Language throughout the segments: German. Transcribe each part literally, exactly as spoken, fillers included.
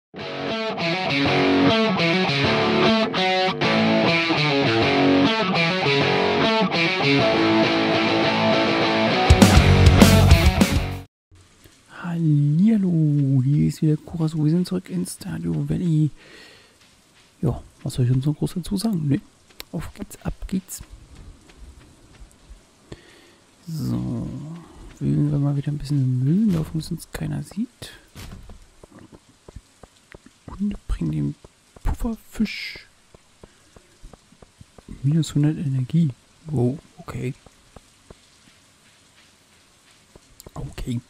Hallihallo, hier ist wieder Kurasu. Wir sind zurück in Stardew Valley. Ja, was soll ich uns noch groß dazu sagen? Ne, auf geht's, ab geht's. So, wühlen wir mal wieder ein bisschen im Müll, auf uns uns keiner sieht. Und bringen den Pufferfisch. Minus hundert Energie. Wow, okay. Okay.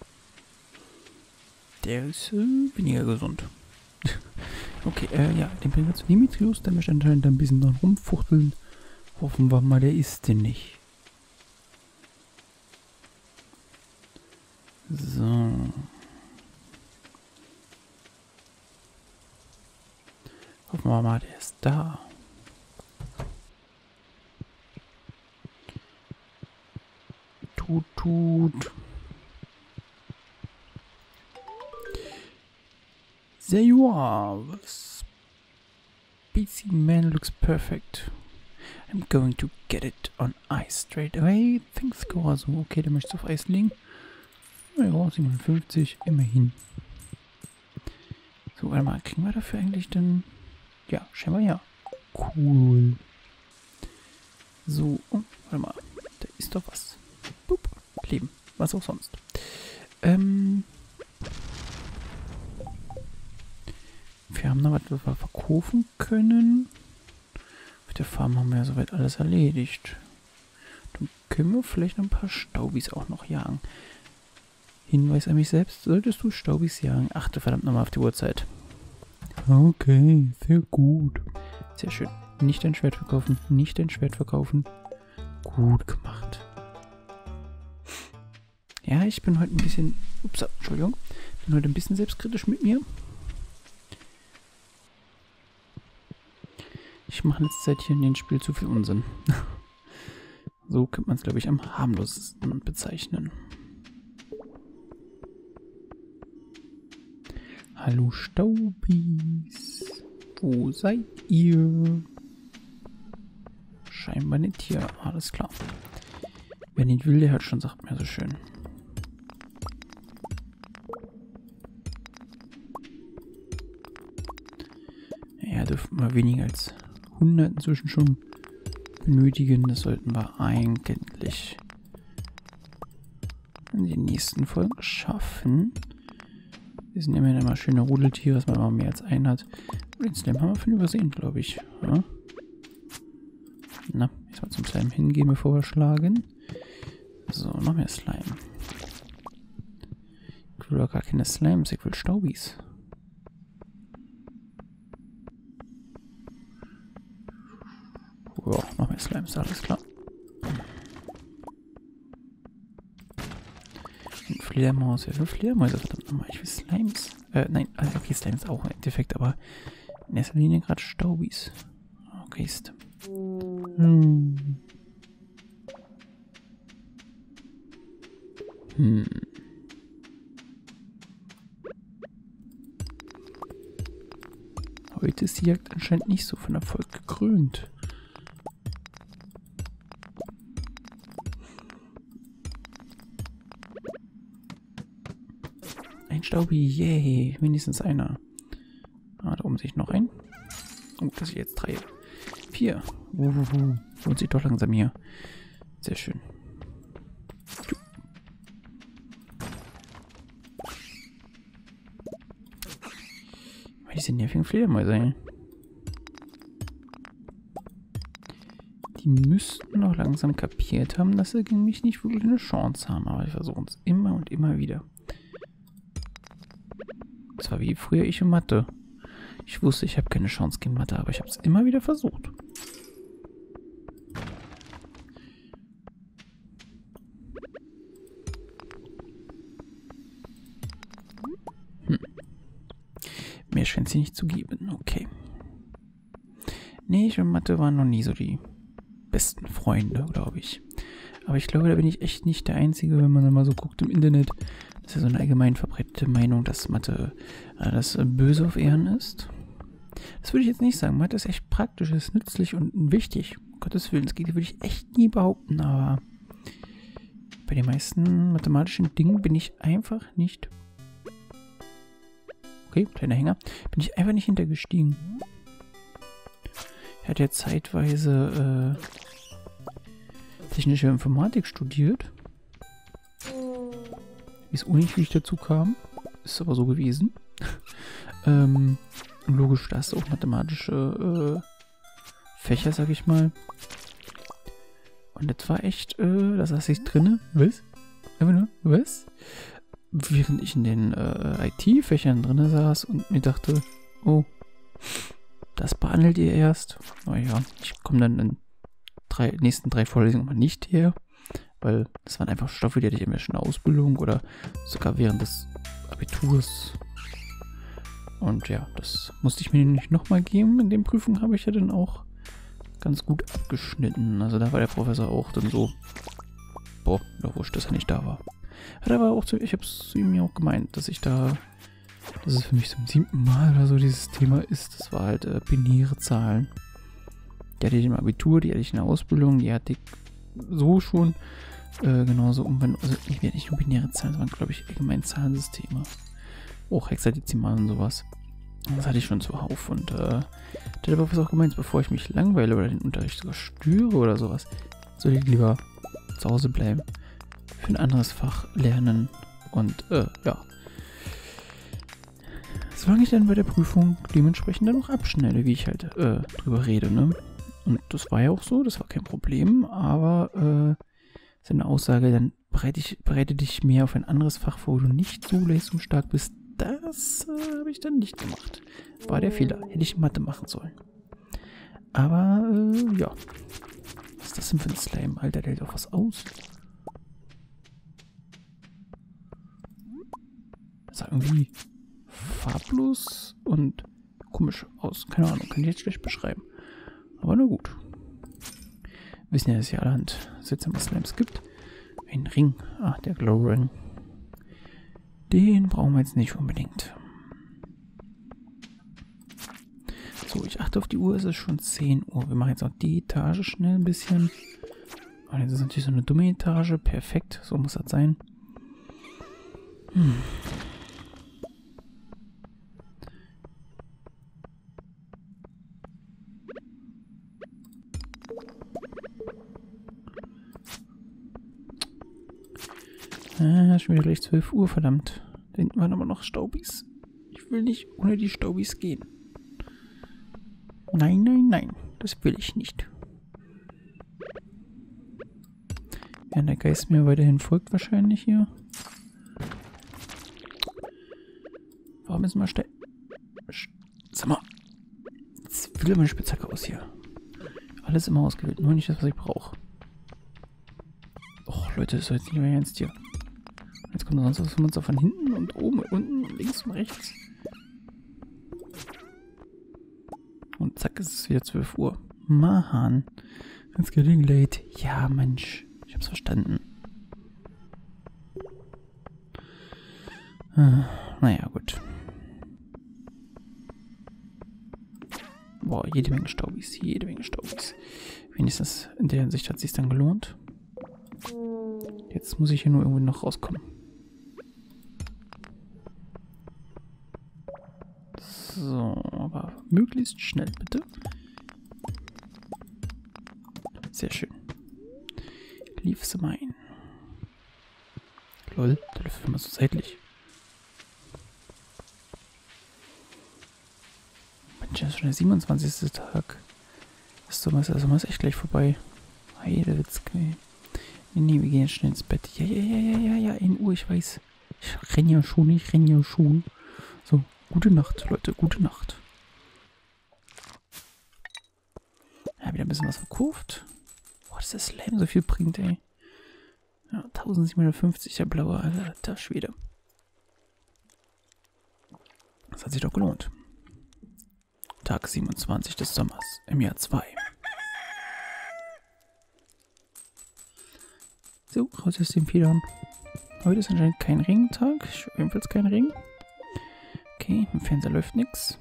Der ist äh, weniger gesund. Okay, äh, ja, den bringen wir zu Dimitrios. Der möchte anscheinend ein bisschen dran rumfuchteln. Hoffen wir mal, der isst den nicht. So. Hoffen wir mal, der ist da. Tut, tut. There you are. Species man looks perfect. I'm going to get it on ice straight away. Thanks, Kurasu. Okay, der möchte es auf Eis legen. Ja, siebenundfünfzig, immerhin. So, warte mal, kriegen wir dafür eigentlich dann... Ja, scheinbar ja. Cool. So, oh, warte mal, da ist doch was. Boop, Leben, was auch sonst. Ähm... Wir haben noch was, was wir verkaufen können. Auf der Farm haben wir ja soweit alles erledigt. Dann können wir vielleicht noch ein paar Staubis auch noch jagen. Hinweis an mich selbst, solltest du Staubis jagen. Achte verdammt nochmal auf die Uhrzeit. Okay, sehr gut. Sehr schön. Nicht dein Schwert verkaufen, nicht dein Schwert verkaufen. Gut gemacht. Ja, ich bin heute ein bisschen... Ups, Entschuldigung. Bin heute ein bisschen selbstkritisch mit mir. Ich mache letzte Zeit hier in dem Spiel zu viel Unsinn. So könnte man es, glaube ich, am harmlosesten bezeichnen. Hallo Staubis. Wo seid ihr? Scheinbar nicht hier. Alles klar. Wer nicht will, der hat schon, sagt mir so schön. Ja, dürften wir weniger als hundert inzwischen schon benötigen. Das sollten wir eigentlich in den nächsten Folgen schaffen. Wir sind immerhin immer schöne Rudeltiere, dass man immer mehr als einen hat. Und den Slime haben wir von übersehen, glaube ich. Ja? Na, jetzt mal zum Slime hingehen, bevor wir schlagen. So, noch mehr Slime. Ich will doch gar keine Slimes, ich will Staubis. Ja, noch mehr Slimes, alles klar. Und Fledermaus, ja, für Fledermäuse, verdammt nochmal. Ich will Slimes. Äh, nein, okay, Slimes auch im Endeffekt, aber in erster Linie gerade Staubis. Okay, ist. Hm. Hm. Heute ist die Jagd anscheinend nicht so von Erfolg gekrönt. Ein Staubi, yay, wenigstens einer. Ah, da oben sehe ich noch einen. Oh, das sind jetzt drei. Vier. Uh, uh, uh. Lohnt sich doch langsam hier. Sehr schön. Diese nervigen Fledermäuse. Die müssten noch langsam kapiert haben, dass sie gegen mich nicht wirklich eine Chance haben. Aber ich versuche es immer und immer wieder. Das war wie früher ich in Mathe. Ich wusste, ich habe keine Chance gegen Mathe, aber ich habe es immer wieder versucht. Hm. Mehr scheint sie nicht zu geben. Okay. Nee, ich und Mathe waren noch nie so die besten Freunde, glaube ich. Aber ich glaube, da bin ich echt nicht der Einzige, wenn man dann mal so guckt im Internet, ist ja so eine allgemein verbreitete Meinung, dass Mathe äh, das äh, Böse auf Ehren ist. Das würde ich jetzt nicht sagen. Mathe ist echt praktisch, ist nützlich und wichtig. Um Gottes Willen, das würde ich echt nie behaupten, aber bei den meisten mathematischen Dingen bin ich einfach nicht... Okay, kleiner Hänger. Bin ich einfach nicht hintergestiegen. Er hat ja zeitweise äh, technische Informatik studiert. Ich weiß auch nicht, wie ich dazu kam. Ist aber so gewesen. ähm, logisch, da hast du auch mathematische äh, Fächer, sag ich mal. Und das war echt, äh, da saß ich drinne. Was? Einfach nur, was? Während ich in den äh, I T-Fächern drinne saß und mir dachte, oh, das behandelt ihr erst. Naja, ich komme dann in drei, nächsten drei Vorlesungen mal nicht her, weil das waren einfach Stoffe, die hatte ich in der Ausbildung oder sogar während des Abiturs. Und ja, das musste ich mir nicht nochmal geben. In den Prüfungen habe ich ja dann auch ganz gut abgeschnitten. Also da war der Professor auch dann so, boah, da wurscht, dass er nicht da war. Hat aber auch zu, ich habe es zu ihm ja auch gemeint, dass ich da, dass es für mich zum siebten Mal oder so dieses Thema ist. Das war halt äh, binäre Zahlen. Die hatte ich im Abitur, die hatte ich in der Ausbildung, die hatte ich so schon äh, genauso umwandelt. Also ich werde nicht nur binäre Zahlen, sondern glaube ich allgemein Zahlensysteme. Auch Hexadezimal und sowas. Das hatte ich schon zuhauf und äh, der hat aber was auch gemeint, bevor ich mich langweile oder den Unterricht sogar störe oder sowas, soll ich lieber zu Hause bleiben, für ein anderes Fach lernen und äh, ja. Solange ich dann bei der Prüfung dementsprechend dann noch abschneide, wie ich halt äh, drüber rede, ne? Und das war ja auch so, das war kein Problem, aber äh, seine Aussage, dann bereite, ich, bereite dich mehr auf ein anderes Fach vor, wo du nicht so leistungsstark bist, das äh, habe ich dann nicht gemacht. War der Fehler. Hätte ich Mathe machen sollen. Aber, äh, ja. Was ist das denn für ein Slime? Alter, der hält auch was aus. Das sah irgendwie farblos und komisch aus. Keine Ahnung, kann ich jetzt schlecht beschreiben. Aber na gut. Wir wissen ja, dass es ja allerhand seltsame Slimes gibt. Ein Ring. Ah, der Glow Ring. Den brauchen wir jetzt nicht unbedingt. So, ich achte auf die Uhr, es ist schon zehn Uhr. Wir machen jetzt auch die Etage schnell ein bisschen. Oh, jetzt ist natürlich so eine dumme Etage. Perfekt, so muss das sein. Hm. Ah, schon wieder gleich zwölf Uhr, verdammt. Da hinten waren aber noch Staubis. Ich will nicht ohne die Staubis gehen. Nein, nein, nein. Das will ich nicht. Ja, der Geist mir weiterhin folgt wahrscheinlich hier. Warum ist mal schnell... Sag mal. Jetzt will meine Spitzhacke aus hier. Alles immer ausgewählt, nur nicht das, was ich brauche. Och, Leute, das soll jetzt nicht mehr ernst hier. Jetzt kommt sonst was von uns von hinten und oben und unten, links und rechts. Und zack, ist es wieder zwölf Uhr. Mann. It's getting late. Ja, Mensch. Ich hab's verstanden. Ah, naja, gut. Boah, jede Menge Staubis. Jede Menge Staubis. Wenigstens in der Hinsicht hat es sich dann gelohnt. Jetzt muss ich hier nur irgendwie noch rauskommen. So, aber möglichst schnell, bitte. Sehr schön. Lief sie mal ein. Lol, da läuft immer so seitlich. Mensch, das ist schon der siebenundzwanzigste Tag. Das Sommer ist, der Sommer ist echt gleich vorbei. Heidewitzke. Nee, nee, wir gehen jetzt schnell ins Bett. Ja, ja, ja, ja, ja, ja, ein Uhr, ich weiß. Ich renne ja schon, ich renne ja schon. So, gute Nacht, Leute, gute Nacht. Ja, wieder ein bisschen was verkauft. Boah, dass der Slime so viel bringt, ey. Ja, eintausendsiebenhundertfünfzig, der blaue, alter Schwede. Das hat sich doch gelohnt. Tag siebenundzwanzig des Sommers im Jahr zwei. So, raus aus den Federn. Heute ist anscheinend kein Regentag. Ebenfalls kein Regen. Okay, im Fernseher läuft nichts.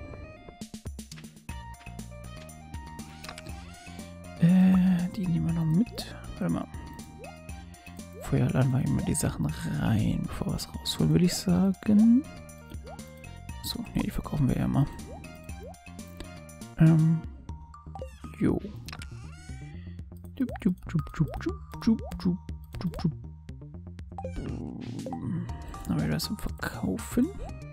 Äh, die nehmen wir noch mit. Warte mal. Vorher laden wir immer die Sachen rein, bevor wir es rausholen, würde ich sagen. So, ne, die verkaufen wir ja mal. Ähm. Jo. Jup, jup, jup, jup, jup, jup, jup, jup, jup. Haben wir das zum Verkaufen?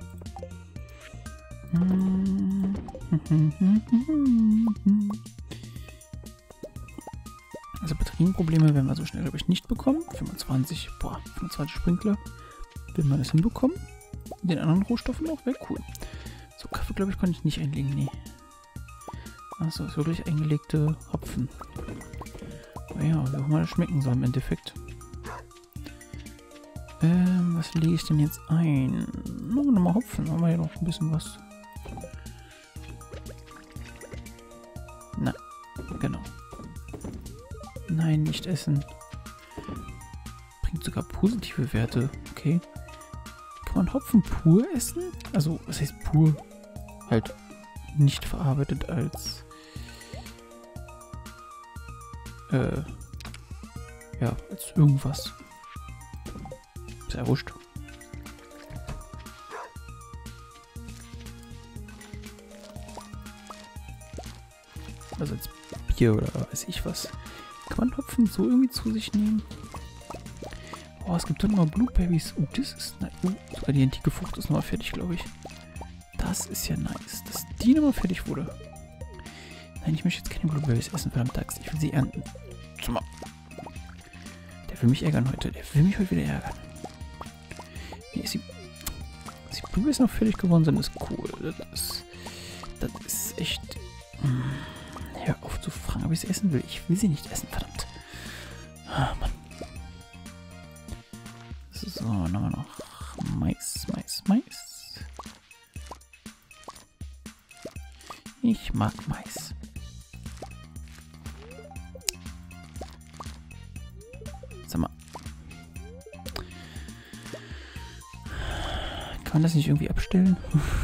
Also Batterienprobleme werden wir so schnell, glaube ich, nicht bekommen. fünfundzwanzig, boah, fünfundzwanzig Sprinkler. Will man das hinbekommen? Den anderen Rohstoffen noch? Wäre cool. So, Kaffee, glaube ich, konnte ich nicht einlegen, nee. Achso, ist wirklich eingelegte Hopfen. Aber ja, wie auch mal das schmecken soll im Endeffekt. Ähm, was lege ich denn jetzt ein? Oh, nochmal Hopfen, haben wir ja noch ein bisschen was. Na, genau. Nein, nicht essen. Bringt sogar positive Werte, okay. Kann man Hopfen pur essen? Also, was heißt pur? Halt nicht verarbeitet als äh, ja, als irgendwas. Ist ja wurscht. Also als Bier oder weiß ich was. Kann man Hopfen so irgendwie zu sich nehmen? Oh, es gibt dann noch Blueberries. Oh, das ist nice. Oh, sogar die antike Frucht ist nochmal fertig, glaube ich. Das ist ja nice, dass die nochmal fertig wurde. Nein, ich möchte jetzt keine Blueberries essen, verdammt Axt. Ich will sie ernten. Mal. Der will mich ärgern heute. Der will mich heute wieder ärgern. Nee, ist die, dass die Blueberries noch fertig geworden sind, ist cool. Das ist, das ist echt... Hör auf zu fragen, ob ich sie essen will. Ich will sie nicht essen, verdammt. Ah, Mann. So, dann haben wir noch Mais, Mais, Mais. Ich mag Mais. Sag mal. Kann man das nicht irgendwie abstellen?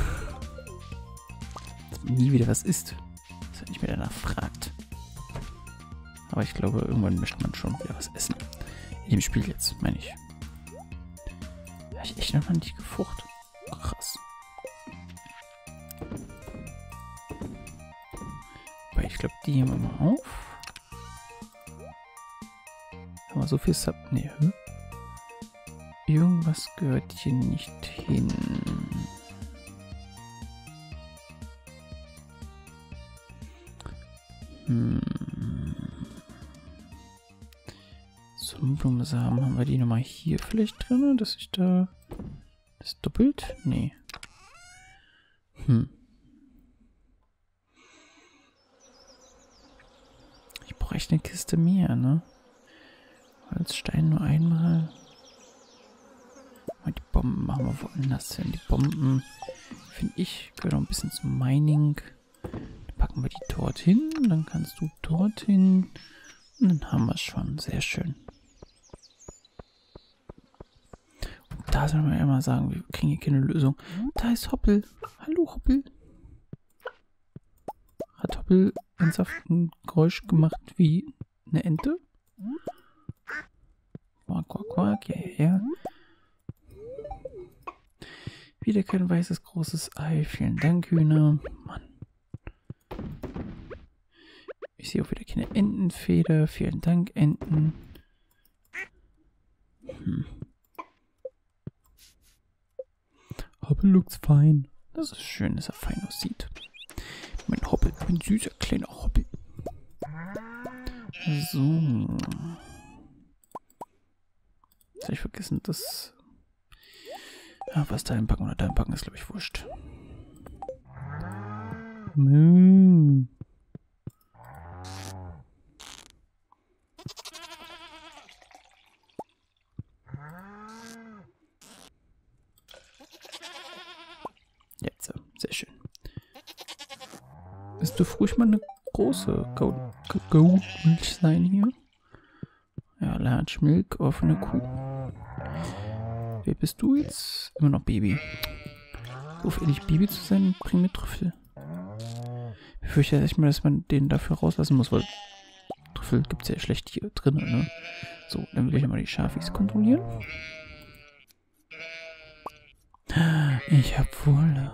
Dass man nie wieder was isst. Dass man nicht mehr danach fragt. Aber ich glaube, irgendwann möchte man schon wieder was essen. In dem Spiel jetzt, meine ich. Habe ich echt noch nicht gefrucht. Krass. Aber ich glaube, die nehmen wir mal auf. Haben wir so viel Sub... Nee, hm? Irgendwas gehört hier nicht hin. Hm. Sonnenblumensamen, haben wir die nochmal hier vielleicht drin, dass ich da... Das doppelt? Nee. Hm. Ich brauche echt eine Kiste mehr, ne? Holzstein nur einmal. Die Bomben machen wir woanders hin. Die Bomben, finde ich, gehören noch ein bisschen zum Mining. Dann packen wir die dorthin. Dann kannst du dorthin. Und dann haben wir es schon. Sehr schön. Und da soll man ja mal sagen, wir kriegen hier keine Lösung. Da ist Hoppel. Hallo Hoppel. Hat Hoppel ernsthaft ein Geräusch gemacht wie eine Ente? Quack, quack, quack. Ja, ja, ja. Wieder kein weißes großes Ei. Vielen Dank, Hühner. Mann. Ich sehe auch wieder keine Entenfeder. Vielen Dank, Enten. Hm. Hoppel looks fine. Das ist schön, dass er fein aussieht. Mein Hoppel, mein süßer kleiner Hoppel. So. Jetzt habe ich vergessen, dass... Ja, was da einpacken oder da einpacken ist, glaube ich, wurscht. Moo. Jetzt, sehr schön. Es dürfte ruhig mal eine große Goat Milch sein hier. Ja, Large Milk, offene Kuh. Wer bist du jetzt? Immer noch Baby. So, auf ehrlich Baby zu sein, bring mir Trüffel. Ich fürchte echt mal, dass man den dafür rauslassen muss, weil Trüffel gibt es ja schlecht hier drin, ne? So, dann will ich mal die Schafis kontrollieren. Ich hab Wolle.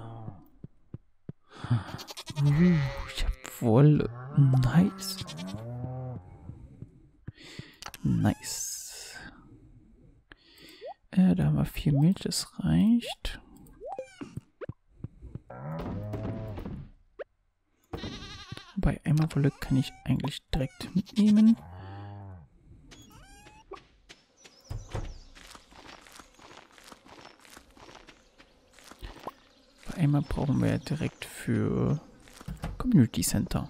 Uh, ich hab Wolle. Nice. Nice. Äh, da haben wir vier Milch, das reicht. Bei einmal Wolle kann ich eigentlich direkt mitnehmen. Bei einmal brauchen wir direkt für Community Center.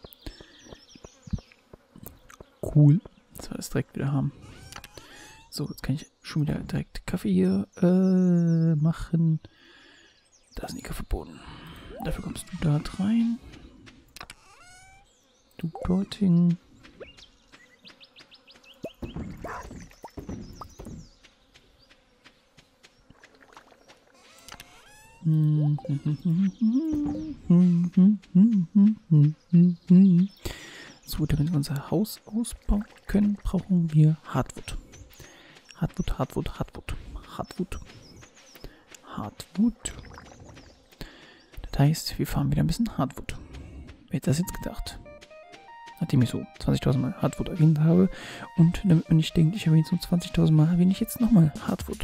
Cool, dass wir das direkt wieder haben. So, jetzt kann ich schon wieder direkt Kaffee hier äh, machen. Da sind die Kaffeebohnen. Dafür kommst du da rein. Du dorthin. So, damit wir unser Haus ausbauen können, brauchen wir Hardwood. Hardwood, Hardwood, Hardwood, Hardwood, Hardwood. Das heißt, wir fahren wieder ein bisschen Hardwood. Wer hätte das jetzt gedacht? Nachdem ich so zwanzigtausend Mal Hardwood erwähnt habe und damit man nicht denkt, ich erwähne so zwanzigtausend Mal, erwähne ich jetzt nochmal Hardwood.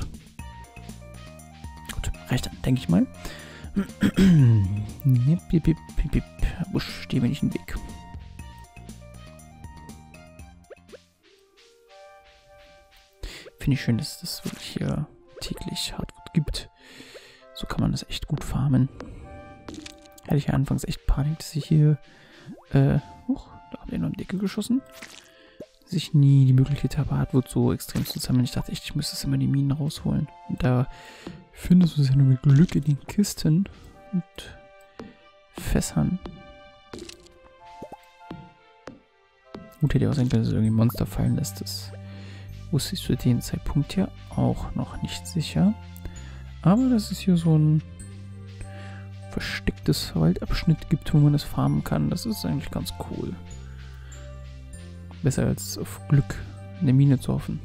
Gut, reicht dann, denke ich mal. Busch, steh mir nicht im Weg. Finde ich schön, dass es das wirklich hier täglich Hardwood gibt. So kann man das echt gut farmen. Hatte ich ja anfangs echt Panik, dass ich hier äh, huch, da habe ich noch eine Decke geschossen. Dass ich nie die Möglichkeit habe, Hardwood so extrem zu sammeln. Ich dachte echt, ich müsste es immer die Minen rausholen. Und da findest du es ja nur mit Glück in den Kisten und Fässern. Gut, hätte ja auch sein können, dass es irgendwie Monster fallen lässt. Das wusste ich zu dem Zeitpunkt ja auch noch nicht sicher. Aber dass es hier so ein verstecktes Waldabschnitt gibt, wo man das farmen kann, das ist eigentlich ganz cool. Besser als auf Glück in der Mine zu hoffen.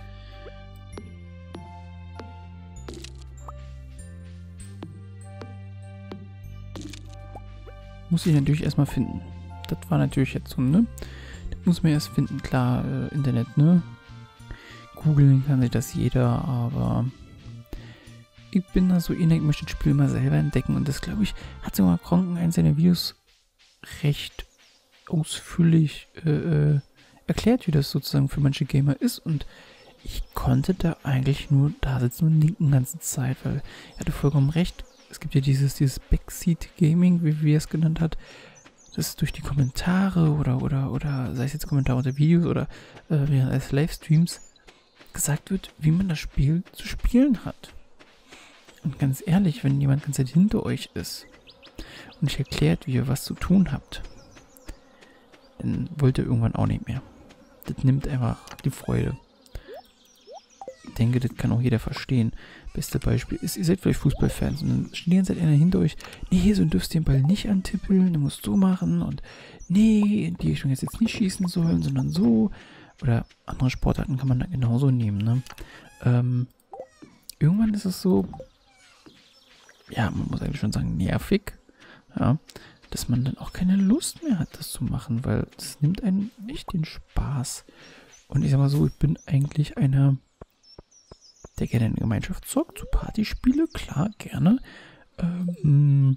Muss ich natürlich erstmal finden. Das war natürlich jetzt so, ne? Das muss man erst finden, klar, äh, Internet, ne? Googeln kann sich das jeder, aber ich bin da so ähnlich, ich möchte das Spiel mal selber entdecken und das, glaube ich, hat sogar Kronken in seinen Videos recht ausführlich äh, äh, erklärt, wie das sozusagen für manche Gamer ist und ich konnte da eigentlich nur da sitzen und nicken die ganze Zeit, weil er hatte vollkommen recht. Es gibt ja dieses, dieses Backseat Gaming, wie, wie er es genannt hat, das durch die Kommentare oder, oder, oder sei es jetzt Kommentare unter Videos oder äh, während eines Livestreams gesagt wird, wie man das Spiel zu spielen hat. Und ganz ehrlich, wenn jemand ganz hinter euch ist und euch erklärt, wie ihr was zu tun habt, dann wollt ihr irgendwann auch nicht mehr. Das nimmt einfach die Freude. Ich denke, das kann auch jeder verstehen. Beste Beispiel ist, ihr seid vielleicht Fußballfans und dann stehen seid einer hinter euch, nee, so dürft ihr den Ball nicht antippeln, du musst so machen und nee, in die Richtung jetzt, jetzt nicht schießen sollen, sondern so. Oder andere Sportarten kann man da genauso nehmen, ne? Ähm, irgendwann ist es so, ja, man muss eigentlich schon sagen, nervig, ja, dass man dann auch keine Lust mehr hat, das zu machen, weil es nimmt einen echt den Spaß. Und ich sag mal so, ich bin eigentlich einer, der gerne in Gemeinschaft zockt, so Partyspiele, klar, gerne. Ähm,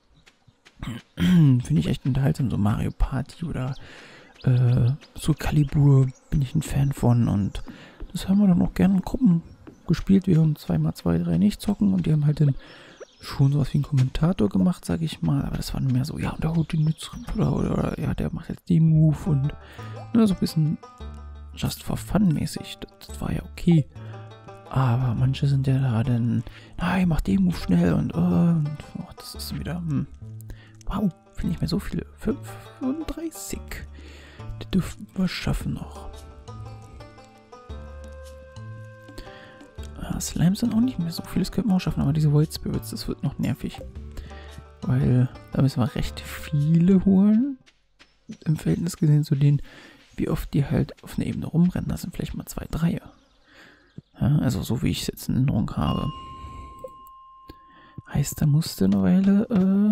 finde ich echt unterhaltsam, so Mario Party oder äh, so Calibur bin ich ein Fan von und das haben wir dann auch gerne in Gruppen gespielt, während zwei mal zwei, drei nicht zocken und die haben halt dann schon sowas wie einen Kommentator gemacht, sage ich mal, aber das war nur mehr so, ja, und der haut den jetzt oder, oder, oder ja, der macht jetzt den Move und ne, so ein bisschen just for fun mäßig, das, das war ja okay. Aber manche sind ja da dann, nein, mach den Move schnell und, oh, und oh, das ist wieder, hm. Wow, finde ich mir so viele. fünfunddreißig. Die dürften wir schaffen noch. Ja, Slimes sind auch nicht mehr so viel. Das könnten wir auch schaffen, aber diese Void Spirits, das wird noch nervig. Weil da müssen wir recht viele holen. Im Verhältnis gesehen zu denen, wie oft die halt auf einer Ebene rumrennen. Das sind vielleicht mal zwei, drei. Ja, also so wie ich es jetzt in Erinnerung habe. Heißt, da musste eine Weile,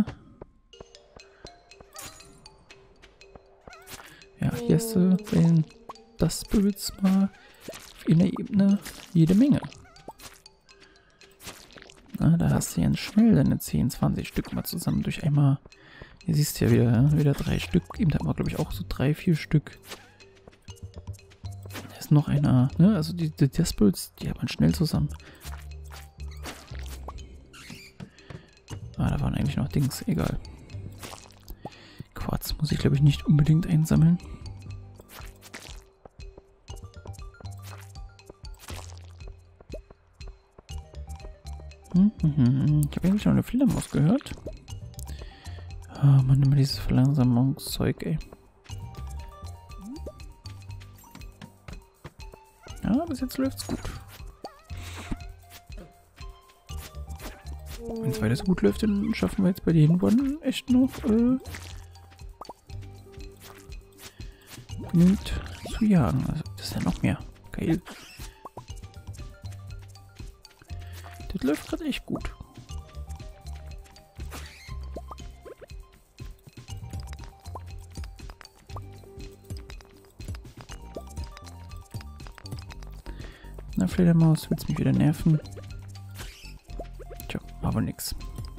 äh ja, hier hast du den das Spirits mal auf einer Ebene jede Menge. Na, da hast du ganz schnell deine zehn, zwanzig Stück mal zusammen durch einmal. Hier siehst du ja wieder, wieder drei Stück. Eben hatten wir, glaube ich, auch so drei, vier Stück. Da ist noch einer, ne? Also die, die Spirits, die hat man schnell zusammen. Ah, da waren eigentlich noch Dings, egal. Quarz muss ich, glaube ich, nicht unbedingt einsammeln. Hm, hm, hm. Ich habe eigentlich noch eine Fledermaus gehört. Ah, man, immer dieses Verlangsamungszeug, ey. Ja, bis jetzt läuft's gut. Wenn es weiter so gut läuft, dann schaffen wir jetzt bei den One echt noch äh, genügend zu jagen. Also das ist ja noch mehr. Geil. Das läuft gerade echt gut. Na, Fledermaus, willst mich wieder nerven? Tja, aber nix.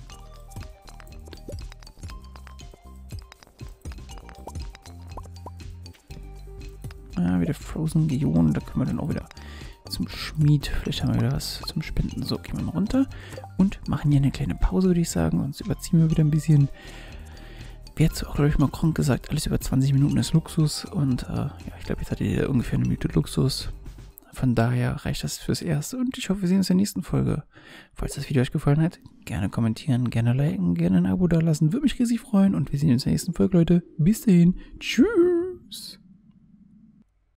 Ah, wieder Frozen Geonen, da können wir dann auch wieder zum Schmied. Vielleicht haben wir wieder was zum Spenden. So, gehen wir mal runter und machen hier eine kleine Pause, würde ich sagen. Sonst überziehen wir wieder ein bisschen. Wie hat auch, glaube ich, mal Kronk gesagt, alles über zwanzig Minuten ist Luxus. Und äh, ja, ich glaube, jetzt hat ihr ungefähr eine Minute Luxus. Von daher reicht das fürs Erste und ich hoffe, wir sehen uns in der nächsten Folge. Falls das Video euch gefallen hat, gerne kommentieren, gerne liken, gerne ein Abo dalassen. Würde mich riesig freuen und wir sehen uns in der nächsten Folge, Leute. Bis dahin. Tschüss.